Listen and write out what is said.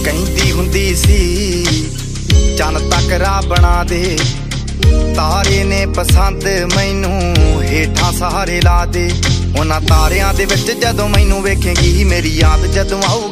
ਕਹਿੰਦੀ ਹੁੰਦੀ ਸੀ ਚੰਨ ਤੱਕ ਰਾਹ ਬਣਾ ਦੇ, ਤਾਰੇ ਨੇ ਪਸੰਦ ਮੈਨੂੰ ਹੇਠਾਂ ਸਹਾਰੇ ਲਾ ਦੇ। ਉਹਨਾਂ ਤਾਰਿਆਂ ਦੇ ਵਿੱਚ ਜਦੋਂ ਮੈਨੂੰ ਵੇਖੇਂਗੀ ਮੇਰੀ ਯਾਦ ਜਦੋਂ ਆਊਗੀ